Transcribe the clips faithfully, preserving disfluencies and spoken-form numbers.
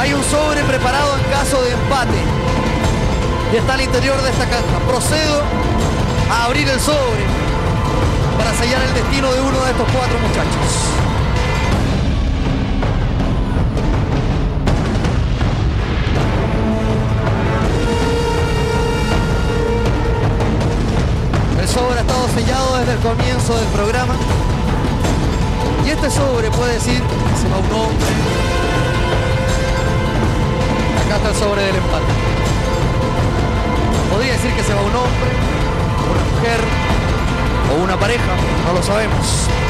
Hay un sobre preparado en caso de empate y está al interior de esta caja. Procedo a abrir el sobre para sellar el destino de uno de estos cuatro muchachos. El sobre ha estado sellado desde el comienzo del programa y este sobre puede decir que se va un hombre. Acá está el sobre del empate. Podría decir que se va un hombre, una mujer o una pareja, no lo sabemos.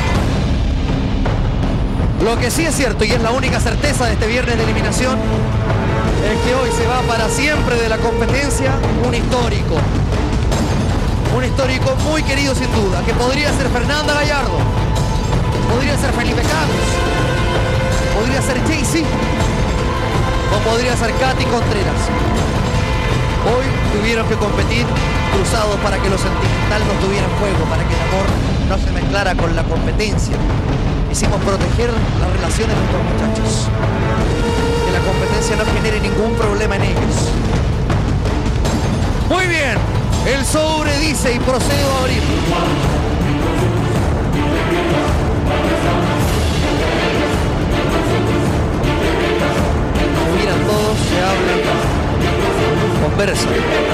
Lo que sí es cierto, y es la única certeza de este viernes de eliminación, es que hoy se va para siempre de la competencia un histórico. Un histórico muy querido sin duda, que podría ser Fernanda Gallardo, podría ser Felipe Campos, podría ser Jay-Z, o podría ser Katy Contreras. Hoy tuvieron que competir cruzados para que lo sentimental no tuviera fuego, para que el amor no se mezclara con la competencia. Quisimos proteger las relaciones de estos muchachos, que la competencia no genere ningún problema en ellos. Muy bien, el sobre dice y procedo a abrir. Se miran todos, se hablan, conversa.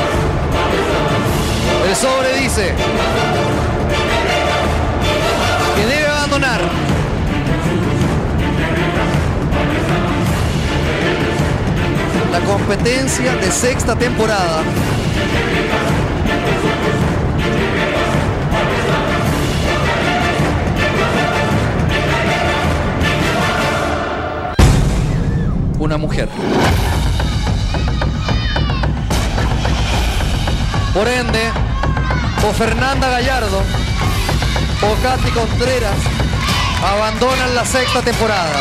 El sobre dice que debe abandonar la competencia de sexta temporada una mujer. Por ende, o Fernanda Gallardo o Katy Contreras abandonan la sexta temporada.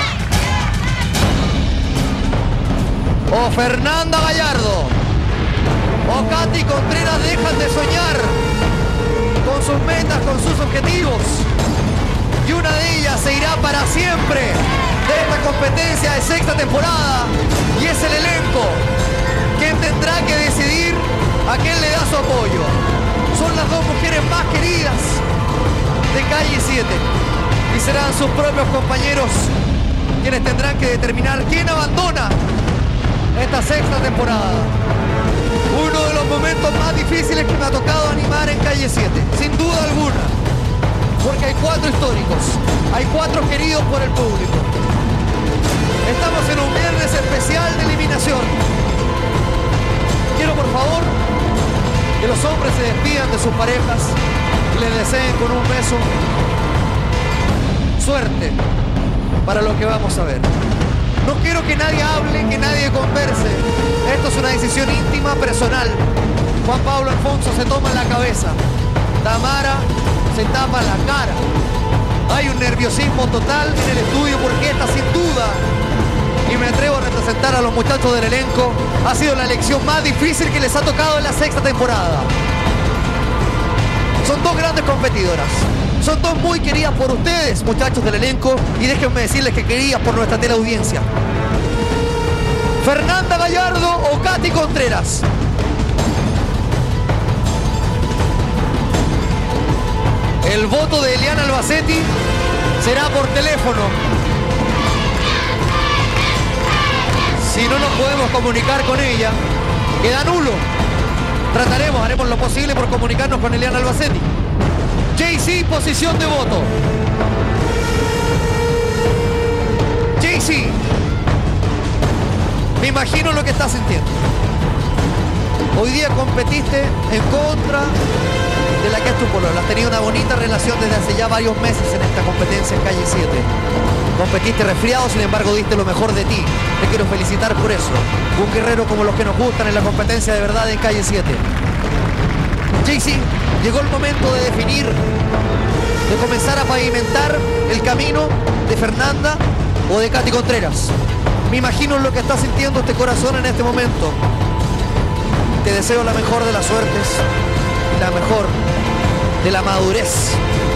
O Fernanda Gallardo o Katy Contreras dejan de soñar con sus metas, con sus objetivos, y una de ellas se irá para siempre de esta competencia de sexta temporada, y es el elenco quien tendrá que decidir a quién le da su apoyo. Son las dos mujeres más queridas de Calle siete y serán sus propios compañeros quienes tendrán que determinar quién abandona esta sexta temporada. Uno de los momentos más difíciles que me ha tocado animar en Calle siete, sin duda alguna, porque hay cuatro históricos, hay cuatro queridos por el público. Estamos en un viernes especial de eliminación. Quiero, por favor, que los hombres se despidan de sus parejas y les deseen con un beso suerte para lo que vamos a ver. No quiero que nadie hable, que nadie converse. Esto es una decisión íntima, personal. Juan Pablo Alfonso se toma la cabeza. Tamara se tapa la cara. Hay un nerviosismo total en el estudio porque esta, sin duda, y me atrevo a representar a los muchachos del elenco, ha sido la elección más difícil que les ha tocado en la sexta temporada. Son dos grandes competidoras. Son dos muy queridas por ustedes, muchachos del elenco, y déjenme decirles que queridas por nuestra teleaudiencia. Fernanda Gallardo o Katy Contreras. El voto de Eliana Albacete será por teléfono. Si no nos podemos comunicar con ella, queda nulo. Trataremos, haremos lo posible por comunicarnos con Eliana Albacete. Jay-Z, posición de voto. Jay-Z, me imagino lo que estás sintiendo. Hoy día competiste en contra de la que es tu polola. Has tenido una bonita relación desde hace ya varios meses en esta competencia en Calle siete. Competiste resfriado, sin embargo diste lo mejor de ti. Te quiero felicitar por eso. Un guerrero como los que nos gustan en la competencia de verdad en Calle siete. Jay-Z, llegó el momento de definir, de comenzar a pavimentar el camino de Fernanda o de Katy Contreras. Me imagino lo que está sintiendo este corazón en este momento. Te deseo la mejor de las suertes, la mejor de la madurez.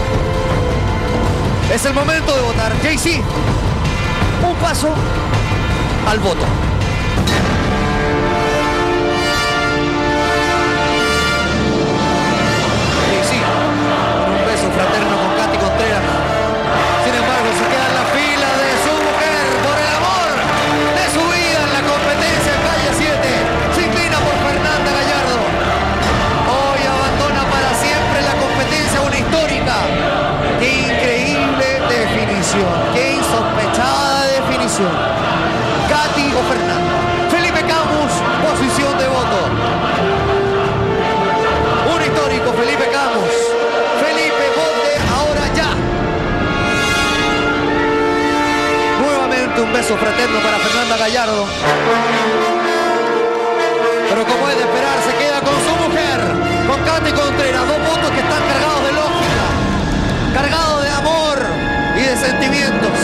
Es el momento de votar. Jay-Z, un paso al voto. Y sí, con un beso fraterno con Katy Contreras. Sin embargo, se queda en la fila de su mujer por el amor de su vida en la competencia en Calle siete. Se inclina por Fernanda Gallardo. Hoy abandona para siempre la competencia, una histórica. ¡Qué increíble definición! ¡Qué insospechada definición! Katy o Fernanda. Felipe Camus, posición de voto. Un histórico, Felipe Camus. Felipe, vote ahora ya. Nuevamente un beso fraterno para Fernanda Gallardo. Pero como es de esperar, se queda con su mujer, con Katy Contreras. Dos votos que están cargados de lógica, cargados de amor y de sentimientos.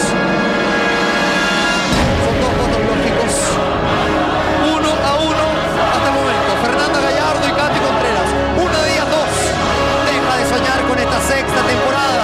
Son dos votos lógicos. Uno a uno hasta el momento. Fernanda Gallardo y Katy Contreras. Una de ellas dos deja de soñar con esta sexta temporada.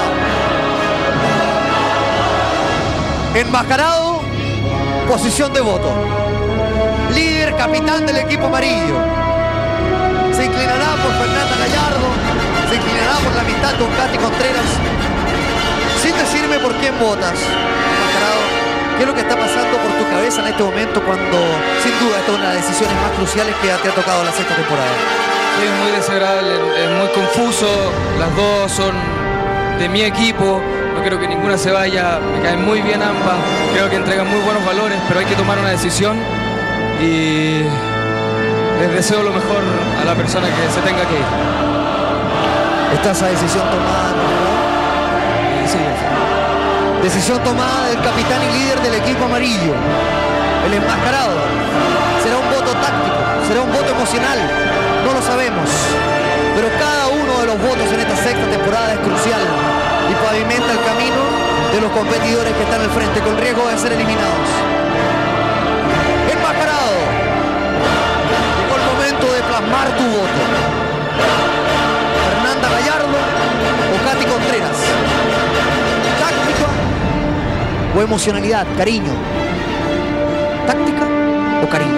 Enmascarado, posición de voto. Líder, capitán del equipo amarillo. Se inclinará por Fernanda Gallardo. Se inclinará por la amistad con Katy Contreras. Sin decirme por quién votas, Enmascarado, ¿qué es lo que está pasando por tu cabeza en este momento cuando, sin duda, esta es una de las decisiones más cruciales que te ha tocado la sexta temporada? Sí, es muy desagradable, es muy confuso. Las dos son de mi equipo. No quiero que ninguna se vaya. Me caen muy bien ambas. Creo que entregan muy buenos valores, pero hay que tomar una decisión. Y les deseo lo mejor a la persona que se tenga que ir. ¿Está esa decisión tomada? Sí, decisión tomada del capitán y líder del equipo amarillo, el Enmascarado. Será un voto táctico, será un voto emocional, no lo sabemos. Pero cada uno de los votos en esta sexta temporada es crucial y pavimenta el camino de los competidores que están al frente con riesgo de ser eliminados. Enmascarado, llegó el momento de plasmar tu voto. Fernanda Gallardo o Katy Contreras. Táctica o emocionalidad, cariño. Táctica o cariño.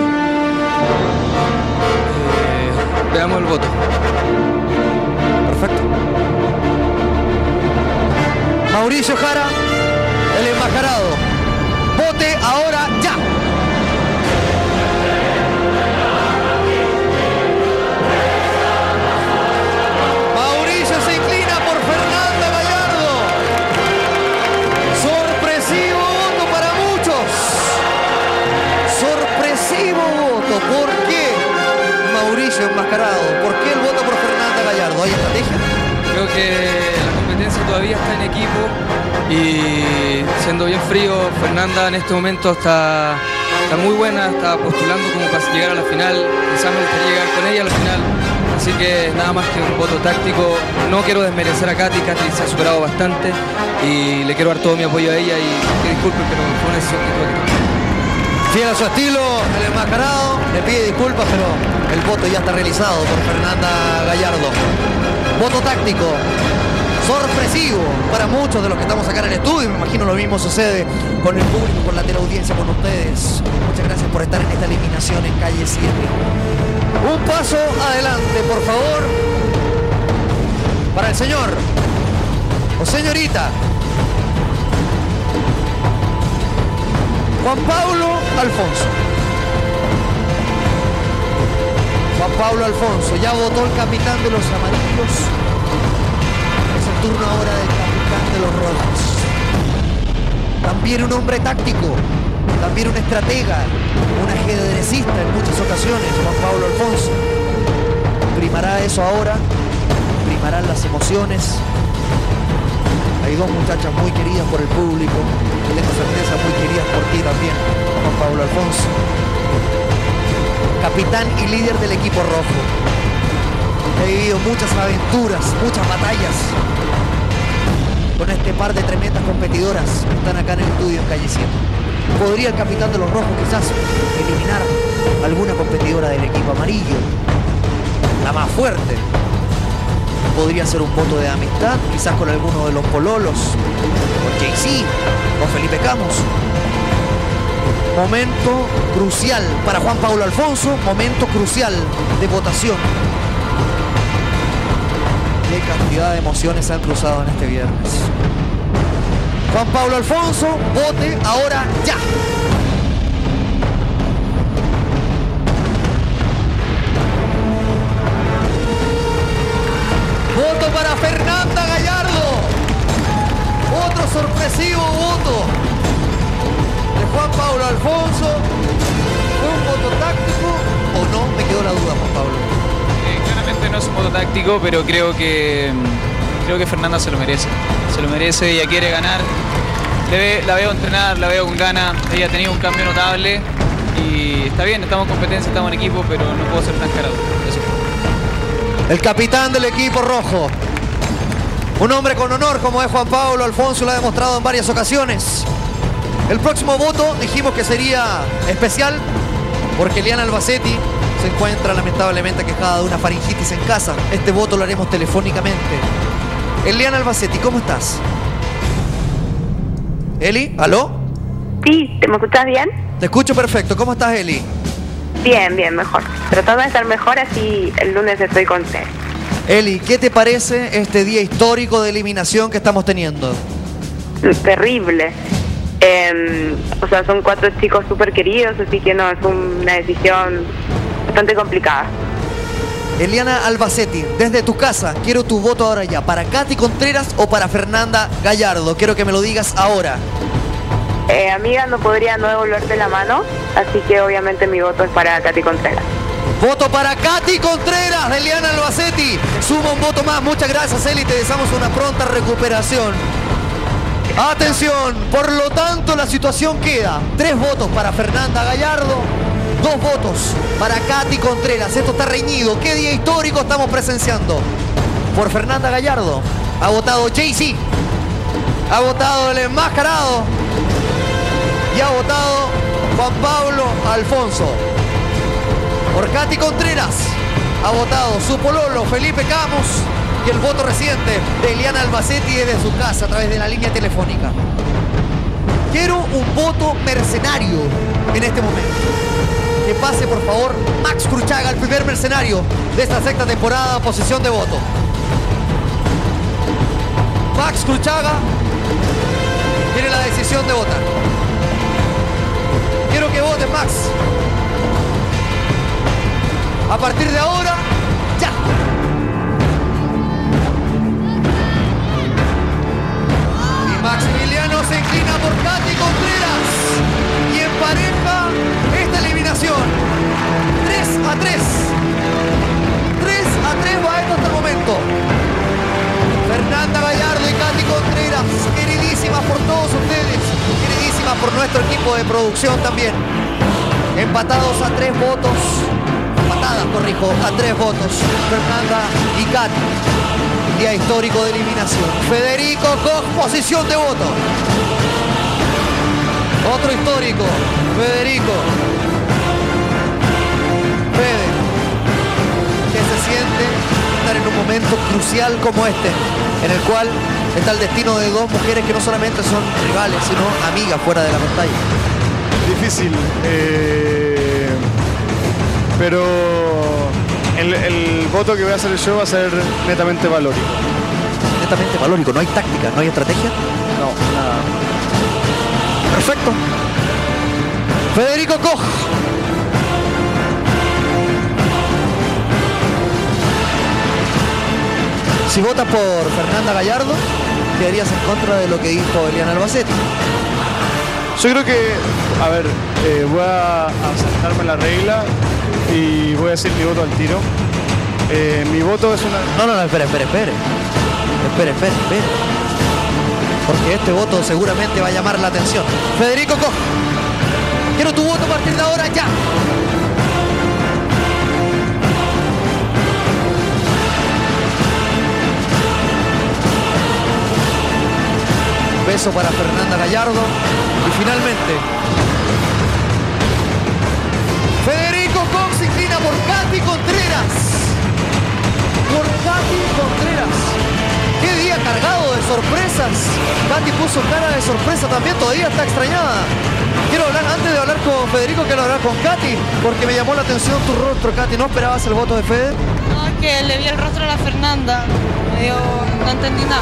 Eh, veamos el voto. Perfecto. Mauricio Jara, el Enmascarado. Vote ahora ya. Mauricio se inclina por Fernanda Gallardo. Sorpresivo voto para muchos. Sorpresivo voto. ¿Por qué Mauricio Enmascarado? ¿Por qué el voto por Fernanda Gallardo? ¿Hay estrategia? Creo que la competencia todavía está en equipo y siendo bien frío, Fernanda en este momento está, está muy buena, está postulando como para llegar a la final. Quizás me gustaría llegar con ella a la final. Así que nada más que un voto táctico. No quiero desmerecer a Katy, Katy se ha superado bastante y le quiero dar todo mi apoyo a ella y que disculpen, pero fue una decisión que tuve que tomar. Fiel a su estilo, el Enmascarado le pide disculpas, pero el voto ya está realizado por Fernanda Gallardo. Voto táctico, sorpresivo para muchos de los que estamos acá en el estudio. Me imagino lo mismo sucede con el público, con la teleaudiencia, con ustedes. Muchas gracias por estar en esta eliminación en Calle siete. Un paso adelante, por favor, para el señor o señorita Juan Pablo Alfonso. Juan Pablo Alfonso, ya votó el capitán de los amarillos. Es el turno ahora del capitán de los rojos. También un hombre táctico, también un estratega, un ajedrecista en muchas ocasiones, Juan Pablo Alfonso. Primará eso ahora, primarán las emociones. Hay dos muchachas muy queridas por el público, y tengo certeza muy queridas por ti también, Juan Pablo Alfonso. Capitán y líder del equipo rojo. He vivido muchas aventuras, muchas batallas con este par de tremendas competidoras que están acá en el estudio en Calle siete. ¿Podría el capitán de los rojos quizás eliminar alguna competidora del equipo amarillo? La más fuerte. Podría ser un voto de amistad, quizás con alguno de los pololos, con Jay-Z o Felipe Camus. Momento crucial para Juan Pablo Alfonso, momento crucial de votación. Qué cantidad de emociones se han cruzado en este viernes. Juan Pablo Alfonso, vote ahora ya. Voto para Fernanda Gallardo. Otro sorpresivo voto de Juan Pablo Alfonso. ¿Fue un voto táctico o no? Me quedó la duda, Juan Pablo. Eh, claramente no es un voto táctico, pero creo que creo que Fernanda se lo merece. Se lo merece, ella quiere ganar. Le ve, la veo entrenar, la veo con ganas. Ella ha tenido un cambio notable y está bien, estamos en competencia, estamos en equipo, pero no puedo ser tan cara dura. Eso. El capitán del equipo rojo. Un hombre con honor como es Juan Pablo Alfonso, lo ha demostrado en varias ocasiones. El próximo voto dijimos que sería especial porque Eliana Albacete se encuentra lamentablemente quejada de una faringitis en casa. Este voto lo haremos telefónicamente. Eliana Albacete, ¿cómo estás? Eli, ¿aló? Sí, ¿te me escuchas bien? Te escucho perfecto. ¿Cómo estás, Eli? Bien, bien, mejor. Tratando de estar mejor, así el lunes estoy con ustedes. Eli, ¿qué te parece este día histórico de eliminación que estamos teniendo? Terrible. Eh, o sea, son cuatro chicos súper queridos, así que no, es una decisión bastante complicada. Eliana Albacete, desde tu casa, quiero tu voto ahora ya. ¿Para Katy Contreras o para Fernanda Gallardo? Quiero que me lo digas ahora. Eh, amiga, no podría no devolverte la mano, así que obviamente mi voto es para Katy Contreras. Voto para Katy Contreras de Eliana Albacete. Suma un voto más. Muchas gracias, Eli. Te deseamos una pronta recuperación. Atención, por lo tanto la situación queda. Tres votos para Fernanda Gallardo, dos votos para Katy Contreras. Esto está reñido. ¿Qué día histórico estamos presenciando? Por Fernanda Gallardo ha votado Jay-Z, ha votado el enmascarado y ha votado Juan Pablo Alfonso. Por Katy Contreras ha votado su pololo Felipe Camus y el voto reciente de Eliana Albacete desde su casa a través de la línea telefónica. Quiero un voto mercenario en este momento. Que pase, por favor, Max Cruchaga, el primer mercenario de esta sexta temporada, posición de voto. Max Cruchaga tiene la decisión de votar. Quiero que vote, Max. A partir de ahora, ya. Y Maximiliano se inclina por Katy Contreras. Y empareja esta eliminación. tres a tres. tres a tres va esto hasta el momento. Fernanda Gallardo y Katy Contreras, queridísimas por todos ustedes, queridísimas por nuestro equipo de producción también. Empatados a tres votos. Empatadas, corrijo, a tres votos. Fernanda y Katy. Día histórico de eliminación. Federico Koch, posición de voto. Otro histórico. Federico. Fede. ¿Qué se siente estar en un momento crucial como este? En el cual está el destino de dos mujeres que no solamente son rivales, sino amigas fuera de la pantalla. Difícil. Eh... Pero el, el voto que voy a hacer yo va a ser netamente valórico. Netamente valórico, no hay táctica, no hay estrategia. No, nada. Perfecto. Federico Koch. Si votas por Fernanda Gallardo, quedarías en contra de lo que dijo Eliana Albacete. Yo creo que, a ver, eh, voy a, a saltarme la regla y voy a decir mi voto al tiro. Eh, mi voto es una... No, no, no, espere, espere, espere. Espere, espere, espere. Porque este voto seguramente va a llamar la atención. Federico Koch. Quiero tu voto a partir de ahora ya. Beso para Fernanda Gallardo. Y finalmente, Federico Koch se inclina por Katy Contreras. Por Katy Contreras. Qué día cargado de sorpresas. Katy puso cara de sorpresa también, todavía está extrañada. Quiero hablar, antes de hablar con Federico, quiero hablar con Katy, porque me llamó la atención tu rostro, Katy. ¿No esperabas el voto de Fede? No, es que le vi el rostro a la Fernanda. Yo no entendí nada.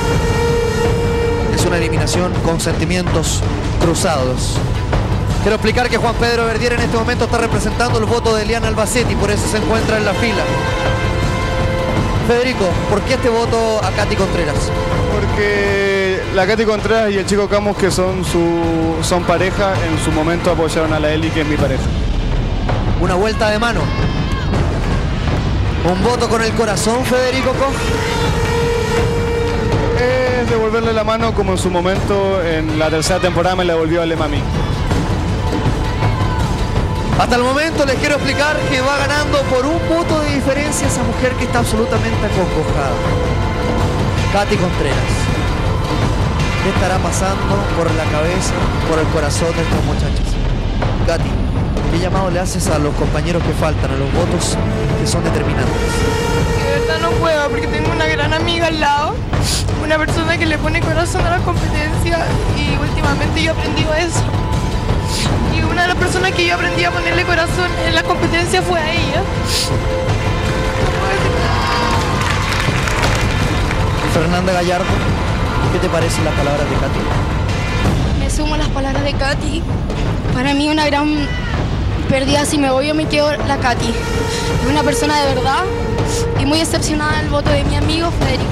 Es una eliminación con sentimientos cruzados. Quiero explicar que Juan Pedro Verdier en este momento está representando el voto de Eliana Albacete y por eso se encuentra en la fila. Federico, ¿por qué este voto a Katy Contreras? Porque la Katy Contreras y el chico Camus, que son su son pareja, en su momento apoyaron a la Eli, que es mi pareja. Una vuelta de mano. Un voto con el corazón, Federico Koch. Es devolverle la mano como en su momento en la tercera temporada me la devolvió Alema a mí. Hasta el momento les quiero explicar que va ganando por un voto de diferencia esa mujer que está absolutamente acongojada. Katy Contreras. ¿Qué estará pasando por la cabeza, por el corazón de estos muchachos? Katy, ¿qué llamado le haces a los compañeros que faltan, a los votos que son determinantes? De verdad no puedo porque tengo una gran amiga al lado, una persona que le pone corazón a la competencia y últimamente yo he aprendido eso. Y una de las personas que yo aprendí a ponerle corazón en la competencia fue a ella. No puedo decir nada. Fernanda Gallardo, ¿qué te parecen las palabras de Katy? Me sumo a las palabras de Katy. Para mí una gran pérdida, si me voy yo me quedo la Katy. Es una persona de verdad y muy decepcionada del voto de mi amigo Federico.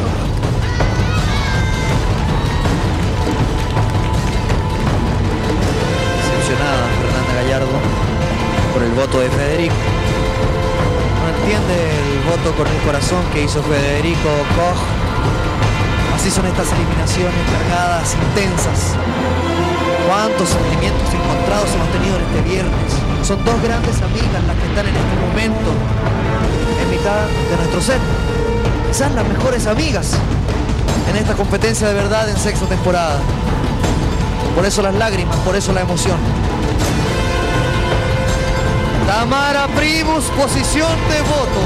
Decepcionada Fernanda Gallardo por el voto de Federico. No entiende el voto con el corazón que hizo Federico Koch. Así son estas eliminaciones cargadas, intensas. Cuántos sentimientos encontrados hemos tenido en este viernes. Son dos grandes amigas las que están en este momento en mitad de nuestro set. Quizás las mejores amigas en esta competencia de verdad en sexta temporada. Por eso las lágrimas, por eso la emoción. Tamara Primus, posición de voto.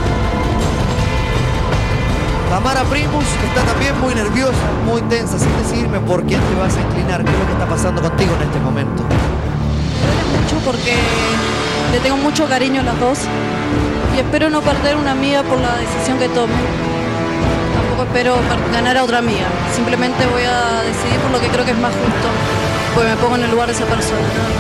Tamara Primus está también muy nerviosa, muy tensa, sin decidirme por quién te vas a inclinar. ¿Qué es lo que está pasando contigo en este momento? Me duele mucho porque le tengo mucho cariño a las dos y espero no perder una amiga por la decisión que tome. Tampoco espero ganar a otra amiga. Simplemente voy a decidir por lo que creo que es más justo, porque me pongo en el lugar de esa persona.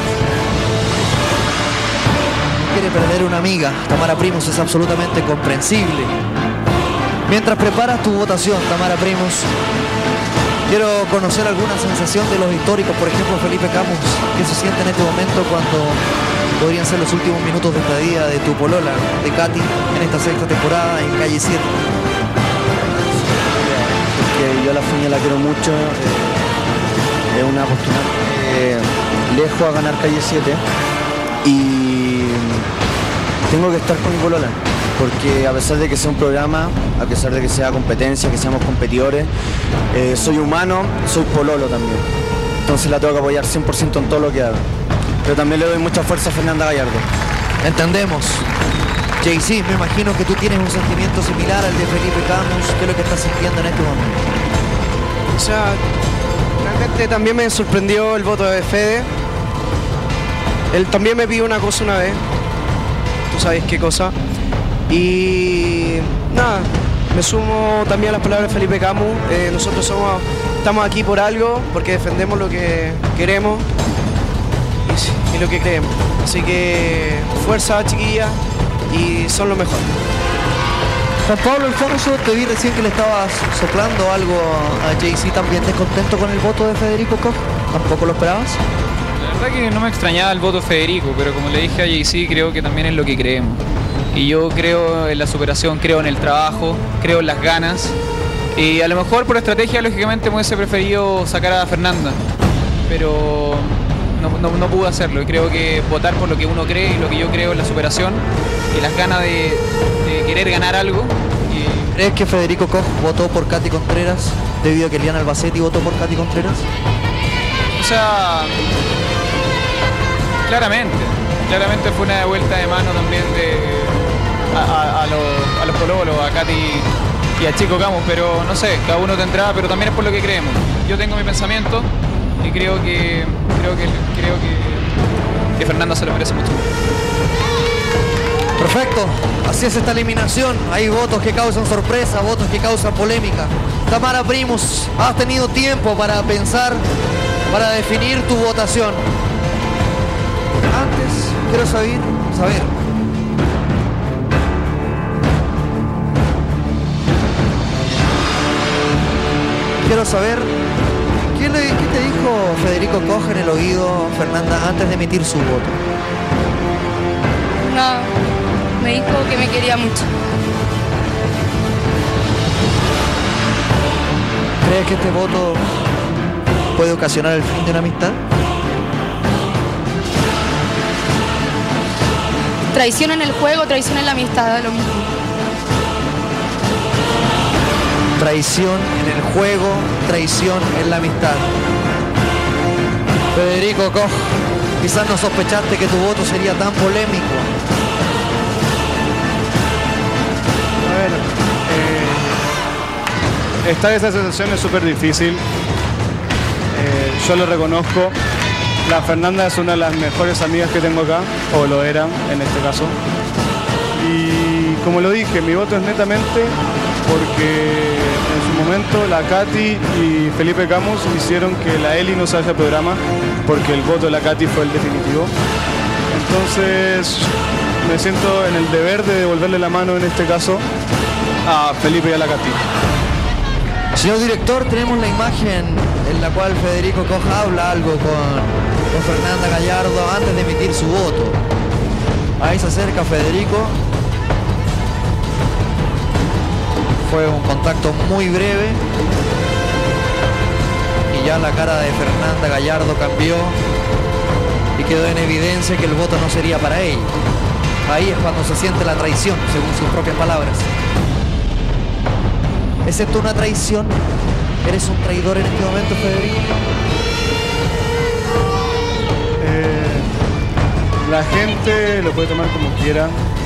Quiere perder una amiga. Tamara Primus, es absolutamente comprensible. Mientras preparas tu votación, Tamara Primus, quiero conocer alguna sensación de los históricos, por ejemplo Felipe Camus, ¿qué se siente en este momento cuando podrían ser los últimos minutos de estadía de tu polola, de Katy, en esta sexta temporada en Calle siete? Porque yo a la Fuña la quiero mucho, eh, es una postulante eh, lejos a ganar Calle siete y tengo que estar con mi polola. Porque a pesar de que sea un programa, a pesar de que sea competencia, que seamos competidores, eh, soy humano, soy pololo también. Entonces la tengo que apoyar cien por ciento en todo lo que haga. Pero también le doy mucha fuerza a Fernanda Gallardo. Entendemos. Jay-Z, me imagino que tú tienes un sentimiento similar al de Felipe Camus. ¿Qué es lo que estás sintiendo en este momento? O sea, realmente también me sorprendió el voto de Fede. Él también me pidió una cosa una vez. Tú sabes qué cosa. Y nada, me sumo también a las palabras de Felipe Camus. Eh, nosotros somos, estamos aquí por algo, porque defendemos lo que queremos y, y lo que creemos. Así que fuerza, chiquillas, y son lo mejor. Juan Pablo Alfonso, te vi recién que le estabas soplando algo a Jay-Z. ¿También descontento con el voto de Federico Koch? ¿Tampoco lo esperabas? La verdad que no me extrañaba el voto de Federico, pero como le dije a Jay-Z, creo que también es lo que creemos. Y yo creo en la superación, creo en el trabajo, creo en las ganas. Y a lo mejor por estrategia, lógicamente, me hubiese preferido sacar a Fernanda. Pero no, no, no pude hacerlo. Y creo que votar por lo que uno cree y lo que yo creo en la superación y las ganas de, de querer ganar algo. Y... ¿Crees que Federico Koch votó por Katy Contreras debido a que Eliana Albacete votó por Katy Contreras? O sea, claramente. Claramente fue una vuelta de mano también de... A, a, a, los, a los pololos, a Katy y al chico Camus, pero no sé, cada uno tendrá, pero también es por lo que creemos. Yo tengo mi pensamiento y creo que creo que creo que, que Fernanda se lo merece mucho. Perfecto, así es esta eliminación. Hay votos que causan sorpresa, votos que causan polémica. Tamara Primus, has tenido tiempo para pensar, para definir tu votación. Antes, quiero saber, saber. Quiero saber, ¿qué, le, ¿qué te dijo Federico Koch en el oído, Fernanda, antes de emitir su voto? No, me dijo que me quería mucho. ¿Crees que este voto puede ocasionar el fin de una amistad? Traición en el juego, traición en la amistad, lo mismo. Traición en el juego, traición en la amistad. Federico Koch, quizás no sospechaste que tu voto sería tan polémico. A ver, eh, estar en esa sensación es súper difícil. Eh, yo lo reconozco. La Fernanda es una de las mejores amigas que tengo acá, o lo era en este caso. Y como lo dije, mi voto es netamente porque en su momento la Katy y Felipe Camus hicieron que la Eli no se vaya al programa, porque el voto de la Katy fue el definitivo. Entonces me siento en el deber de devolverle la mano en este caso a Felipe y a la Katy. Señor director, tenemos la imagen en la cual Federico Koch habla algo con, con Fernanda Gallardo antes de emitir su voto. Ahí se acerca Federico. Fue un contacto muy breve y ya la cara de Fernanda Gallardo cambió y quedó en evidencia que el voto no sería para ella. Ahí es cuando se siente la traición, según sus propias palabras. ¿Excepto una traición? ¿Eres un traidor en este momento, Federico? Eh, la gente lo puede tomar como quiera.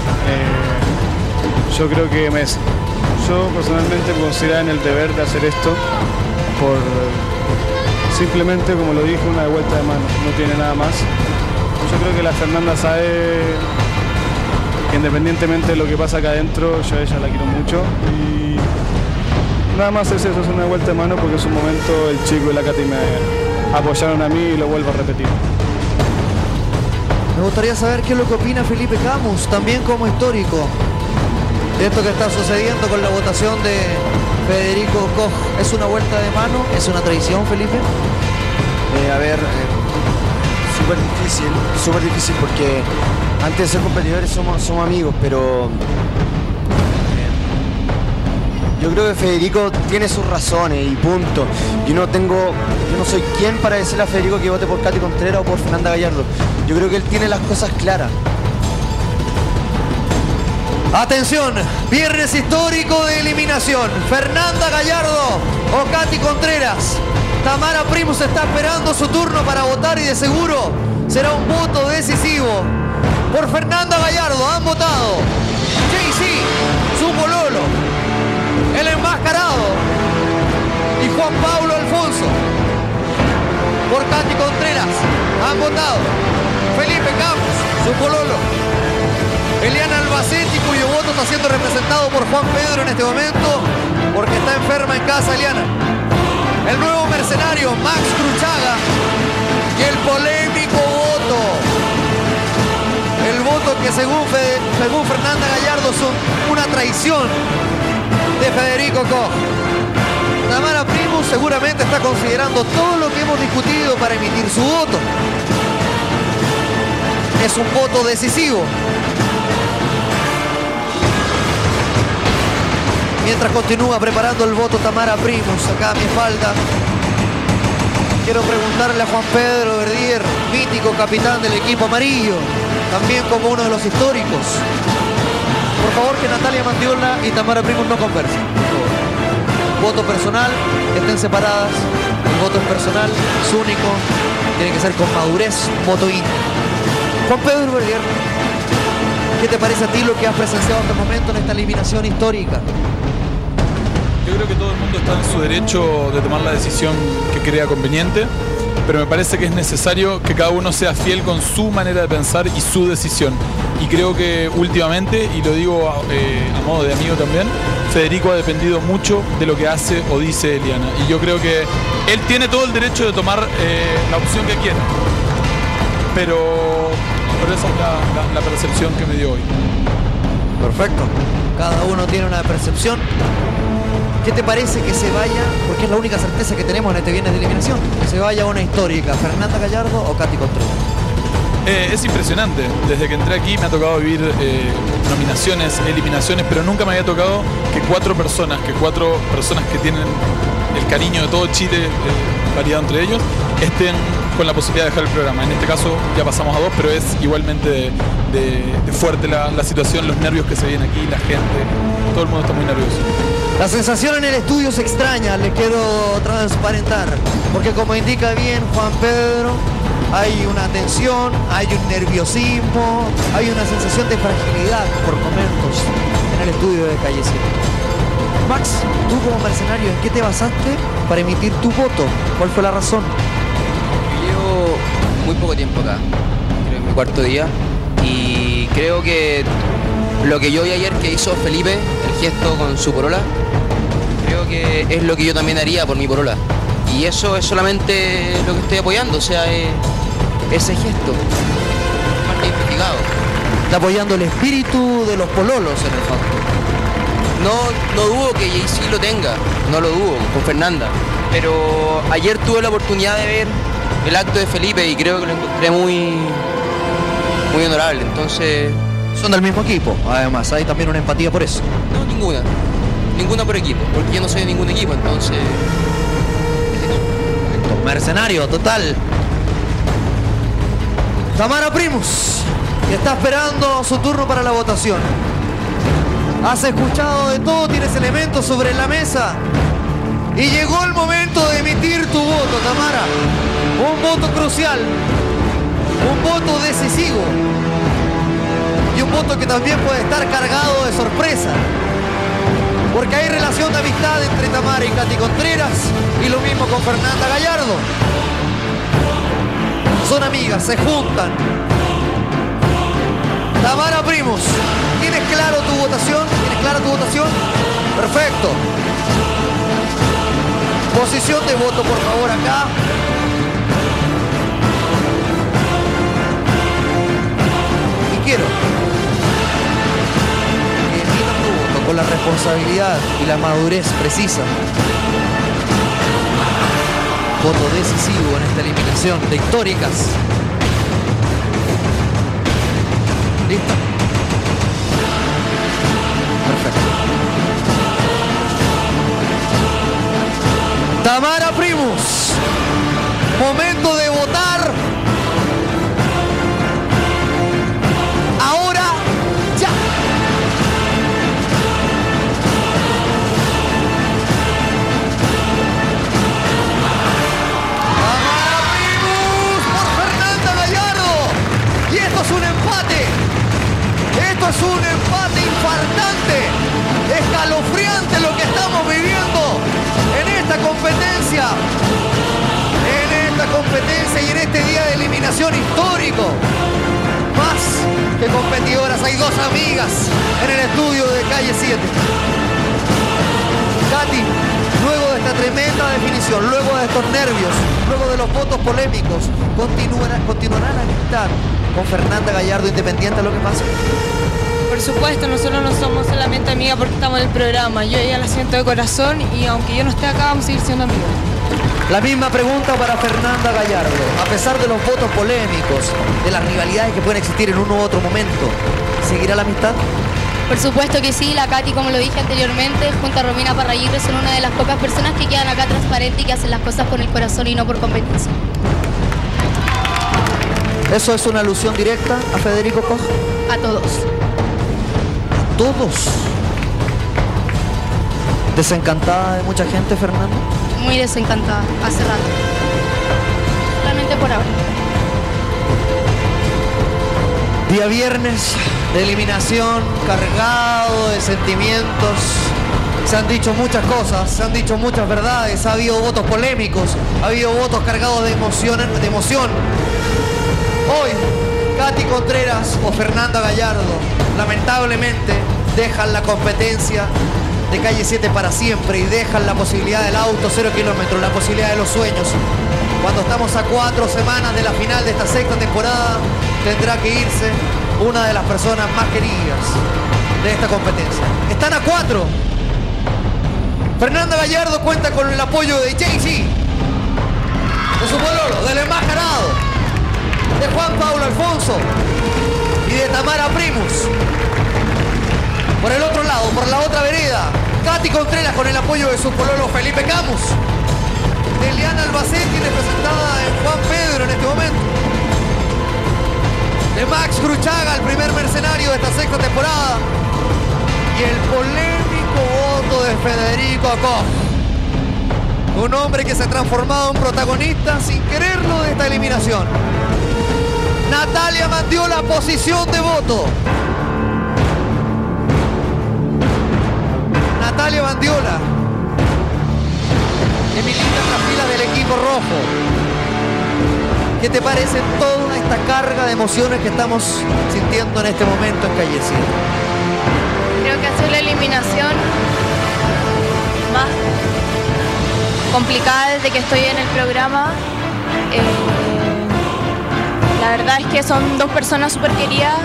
Eh, yo creo que me, yo personalmente me considero en el deber de hacer esto por simplemente, como lo dije, una vuelta de mano, no tiene nada más. Yo creo que la Fernanda sabe que independientemente de lo que pasa acá adentro, yo a ella la quiero mucho y nada más es eso, es una vuelta de mano porque en su momento el chico y la Katy me apoyaron a mí y lo vuelvo a repetir. Me gustaría saber qué es lo que opina Felipe Camus, también como histórico, de esto que está sucediendo con la votación de Federico Koch. ¿Es una vuelta de mano? ¿Es una traición, Felipe? Eh, a ver, eh, súper difícil, súper difícil porque antes de ser competidores somos, somos amigos, pero yo creo que Federico tiene sus razones y punto. Yo no tengo, yo no soy quien para decirle a Federico que vote por Katy Contreras o por Fernanda Gallardo. Yo creo que él tiene las cosas claras. Atención, viernes histórico de eliminación. Fernanda Gallardo o Katy Contreras. Tamara Primus está esperando su turno para votar y de seguro será un voto decisivo. Por Fernanda Gallardo han votado Jay-Z, su pololo, el enmascarado y Juan Pablo Alfonso. Por Katy Contreras han votado Felipe Camus, su pololo, Eliana Albacete, cuyo voto está siendo representado por Juan Pedro en este momento porque está enferma en casa Eliana. El nuevo mercenario Max Cruchaga y el polémico voto, el voto que según, Fede, según Fernanda Gallardo son una traición de Federico Koch. Tamara Primus seguramente está considerando todo lo que hemos discutido para emitir su voto. Es un voto decisivo. Mientras continúa preparando el voto Tamara Primus, acá a mi espalda, quiero preguntarle a Juan Pedro Verdier, mítico capitán del equipo amarillo, también como uno de los históricos. Por favor, que Natalia Mandiola y Tamara Primus no conversen. Voto personal, estén separadas. El voto es personal, es único, tiene que ser con madurez, voto íntimo. Juan Pedro Verdier, ¿qué te parece a ti lo que has presenciado hasta el momento en esta eliminación histórica? Yo creo que todo el mundo está en su derecho de tomar la decisión que crea conveniente. pero me parece que es necesario que cada uno sea fiel con su manera de pensar y su decisión. Y creo que últimamente, y lo digo a, eh, a modo de amigo también, Federico ha dependido mucho de lo que hace o dice Eliana. Y yo creo que él tiene todo el derecho de tomar eh, la opción que quiera. Pero, pero esa es la, la, la percepción que me dio hoy. Perfecto. Cada uno tiene una percepción. ¿Qué te parece que se vaya? Porque es la única certeza que tenemos en este viernes de eliminación. Que se vaya una histórica, ¿Fernanda Gallardo o Katy Contreras? Eh, es impresionante. Desde que entré aquí me ha tocado vivir eh, nominaciones, eliminaciones, pero nunca me había tocado que cuatro personas, que cuatro personas que tienen el cariño de todo Chile, eh, variado entre ellos, estén con la posibilidad de dejar el programa. En este caso ya pasamos a dos, pero es igualmente de, de, de fuerte la, la situación, los nervios que se vienen aquí, la gente, todo el mundo está muy nervioso. La sensación en el estudio es extraña, le quiero transparentar, porque como indica bien Juan Pedro, hay una tensión, hay un nerviosismo, hay una sensación de fragilidad por momentos en el estudio de Calle siete. Max, tú como mercenario, ¿en qué te basaste para emitir tu voto? ¿Cuál fue la razón? Yo llevo muy poco tiempo acá, creo en mi cuarto día, y creo que lo que yo vi ayer que hizo Felipe, el gesto con su porola, creo que es lo que yo también haría por mi porola. Y eso es solamente lo que estoy apoyando, o sea, es, ese gesto, más identificado. Está apoyando el espíritu de los pololos en el fondo. No, no dudo que Jay-Z lo tenga, no lo dudo, con Fernanda. Pero ayer tuve la oportunidad de ver el acto de Felipe y creo que lo encontré muy, muy honorable, entonces... Son del mismo equipo, además, hay también una empatía por eso. No, ninguna. Ninguna por equipo, porque yo no soy de ningún equipo, entonces... Mercenario, total. Tamara Primus, que está esperando su turno para la votación. Has escuchado de todo, tienes elementos sobre la mesa. Y llegó el momento de emitir tu voto, Tamara. Un voto crucial. Un voto decisivo. Y un voto que también puede estar cargado de sorpresa. Porque hay relación de amistad entre Tamara y Katy Contreras. Y lo mismo con Fernanda Gallardo. Son amigas, se juntan. Tamara Primus, ¿tienes claro tu votación? ¿Tienes clara tu votación? Perfecto. Posición de voto, por favor, acá. Y quiero que emitas tu voto con la responsabilidad y la madurez precisa. Voto decisivo en esta eliminación de históricas. ¿Listo? Perfecto. Tamara Primus, momento de votar. Ahora, ya. Tamara Primus por Fernanda Gallardo. Y esto es un empate. Esto es un empate infartante, escalofriante lo que estamos viviendo en esta competencia, en esta competencia y en este día de eliminación histórico. Más que competidoras, hay dos amigas en el estudio de Calle siete. Katy, luego de esta tremenda definición, luego de estos nervios, luego de los votos polémicos, continuará, continuará la amistad con Fernanda Gallardo independiente de lo que pase. Por supuesto, nosotros no somos solamente amigas porque estamos en el programa. Yo a ella la siento de corazón y aunque yo no esté acá, vamos a seguir siendo amigos. La misma pregunta para Fernanda Gallardo. A pesar de los votos polémicos, de las rivalidades que pueden existir en uno u otro momento, ¿seguirá la amistad? Por supuesto que sí, la Katy, como lo dije anteriormente, junto a Romina Parraguirre, son una de las pocas personas que quedan acá transparentes y que hacen las cosas con el corazón y no por competencia. ¿Eso es una alusión directa a Federico Koch? A todos. ¿A todos? ¿Desencantada de mucha gente, Fernanda? Muy desencantada, hace rato. Solamente por ahora. Día viernes de eliminación, cargado de sentimientos, Se han dicho muchas cosas, se han dicho muchas verdades, ha habido votos polémicos, ha habido votos cargados de emoción, de emoción. Hoy, Katy Contreras o Fernanda Gallardo, lamentablemente, dejan la competencia de Calle siete para siempre y dejan la posibilidad del auto cero kilómetros, la posibilidad de los sueños. Cuando estamos a cuatro semanas de la final de esta sexta temporada, tendrá que irse una de las personas más queridas de esta competencia. Están a cuatro. Fernanda Gallardo cuenta con el apoyo de Jay-Z, de su pololo, del enmascarado, de Juan Pablo Alfonso y de Tamara Primus. Por el otro lado, por la otra vereda, Katy Contreras con el apoyo de su pololo Felipe Camus, de Eliana Albacetti, representada en Juan Pedro en este momento, de Max Cruchaga, el primer mercenario de esta sexta temporada, y el polémico voto de Federico Koch, un hombre que se ha transformado en protagonista sin quererlo de esta eliminación. Natalia Mandiola, posición de voto. Natalia Mandiola, que milita en las filas del equipo rojo. ¿Qué te parece toda esta carga de emociones que estamos sintiendo en este momento en Calle siete? Creo que ha sido la eliminación más complicada desde que estoy en el programa. Eh, la verdad es que son dos personas súper queridas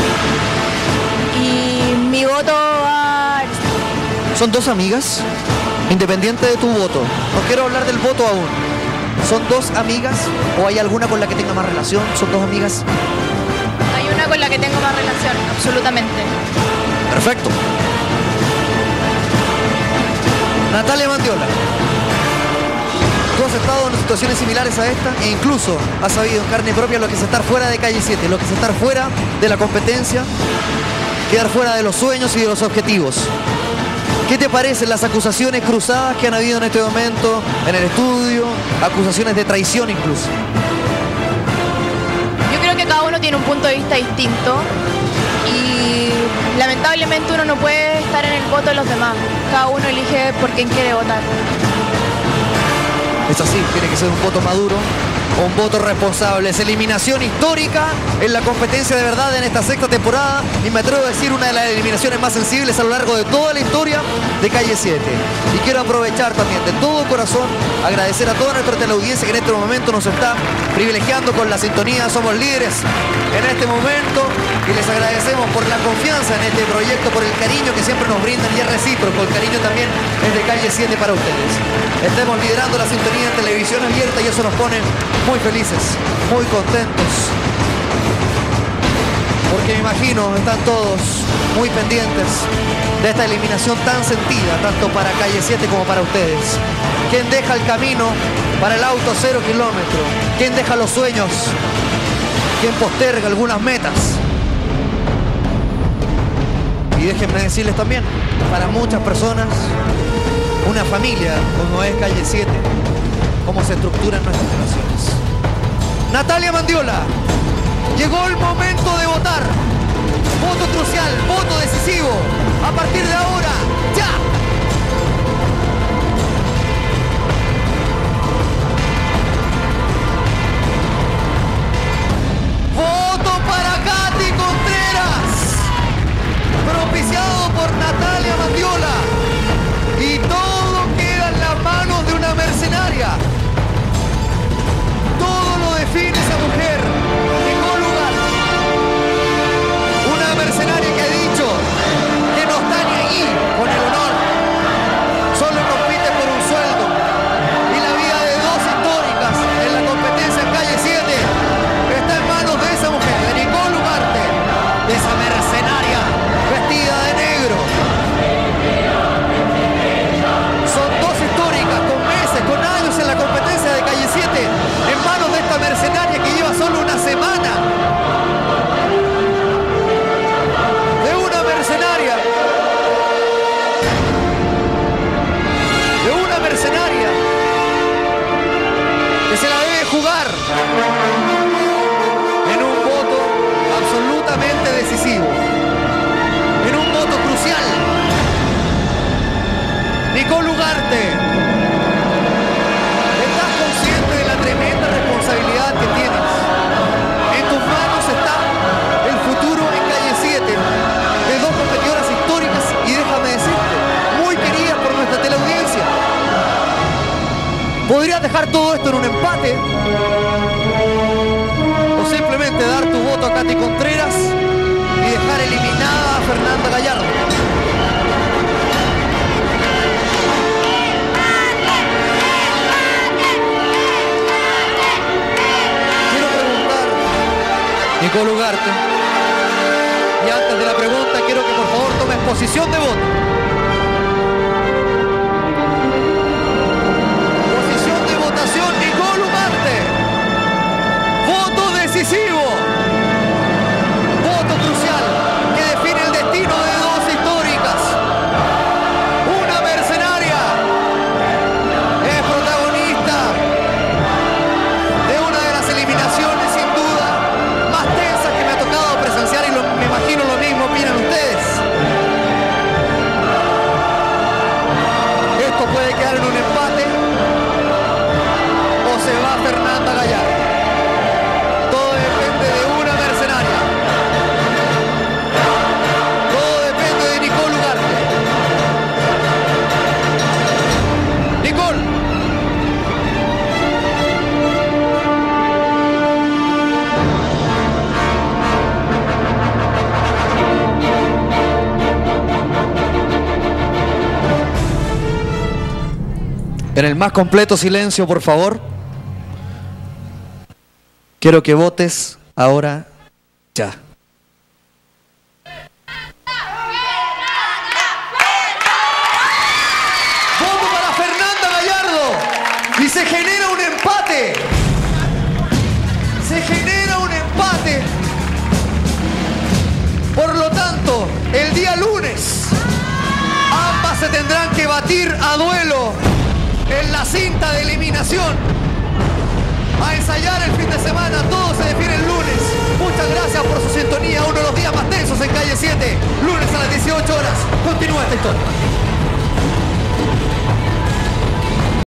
y mi voto va... ¿Son dos amigas? Independiente de tu voto. No quiero hablar del voto aún. ¿Son dos amigas o hay alguna con la que tenga más relación? ¿Son dos amigas? Hay una con la que tengo más relación, absolutamente. Perfecto. Natalia Mandiola, tú has estado en situaciones similares a esta e incluso has sabido en carne propia lo que es estar fuera de Calle siete, lo que es estar fuera de la competencia, quedar fuera de los sueños y de los objetivos. ¿Qué te parecen las acusaciones cruzadas que han habido en este momento en el estudio? Acusaciones de traición incluso. Yo creo que cada uno tiene un punto de vista distinto y lamentablemente uno no puede estar en el voto de los demás. Cada uno elige por quién quiere votar. Es así, tiene que ser un voto maduro o un voto responsable. Es eliminación histórica en la competencia de verdad en esta sexta temporada y me atrevo a decir una de las eliminaciones más sensibles a lo largo de toda la historia de Calle siete. Y quiero aprovechar también de todo corazón agradecer a toda nuestra teleaudiencia que en este momento nos está privilegiando con la sintonía. Somos líderes en este momento y les agradecemos por la confianza en este proyecto, por el cariño que siempre nos brindan y es recíproco. El cariño también es de Calle siete para ustedes. Estemos liderando la sintonía en televisión abierta y eso nos pone muy felices, muy contentos. Porque me imagino están todos muy pendientes de esta eliminación tan sentida, tanto para Calle siete como para ustedes. ¿Quién deja el camino para el auto cero kilómetro? ¿Quién deja los sueños? ¿Quién posterga algunas metas? Y déjenme decirles también, para muchas personas, una familia como es Calle siete, cómo se estructuran nuestras relaciones. Natalia Mandiola, llegó el momento de votar. Voto crucial, voto decisivo. A partir de ahora, ya. Voto para Katy Contreras, propiciado por Natalia Mandiola. Y todo queda en las manos de una mercenaria. Todo lo define esa mujer. Llegó lugar. ¿Podrías dejar todo esto en un empate? ¿O simplemente dar tu voto a Katy Contreras y dejar eliminada a Fernanda Gallardo? Quiero preguntar, Nicole Ugarte, y antes de la pregunta quiero que por favor tomes posición de voto. Posición de votación, Nicole Ugarte. Voto decisivo. Voto crucial que define el destino de dos históricas. Una mercenaria es protagonista de una de las eliminaciones sin duda más tensas que me ha tocado presenciar, y lo, me imagino lo mismo opinan ustedes. Esto puede quedar en un empate o se va Fernanda Gallardo. Todo depende de una mercenaria. Todo depende de Nicole Ugarte. Nicole. En el más completo silencio, por favor. Quiero que votes ahora ya. Voto para Fernanda Gallardo y se genera un empate. Se genera un empate. Por lo tanto, el día lunes ambas se tendrán que batir a duelo en la cinta de eliminación. A ensayar el fin de semana, todo se define el lunes. Muchas gracias por su sintonía, uno de los días más tensos en Calle siete. Lunes a las dieciocho horas. Continúa esta historia.